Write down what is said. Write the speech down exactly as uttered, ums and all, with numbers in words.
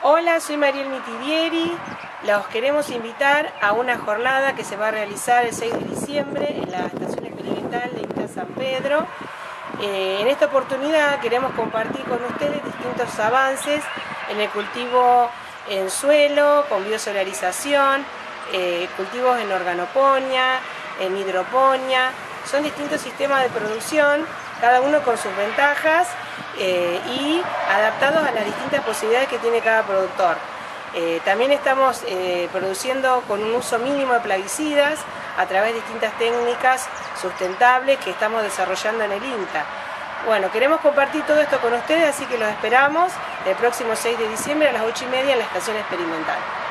Hola, soy Mariel Mitidieri. Los queremos invitar a una jornada que se va a realizar el seis de diciembre en la Estación Experimental de INTA San Pedro. Eh, en esta oportunidad queremos compartir con ustedes distintos avances en el cultivo en suelo, con biosolarización, eh, cultivos en organoponía, en hidroponía. Son distintos sistemas de producción, cada uno con sus ventajas eh, y adaptados a las distintas posibilidades que tiene cada productor. Eh, también estamos eh, produciendo con un uso mínimo de plaguicidas a través de distintas técnicas sustentables que estamos desarrollando en el INTA. Bueno, queremos compartir todo esto con ustedes, así que los esperamos el próximo seis de diciembre a las ocho y media en la Estación Experimental.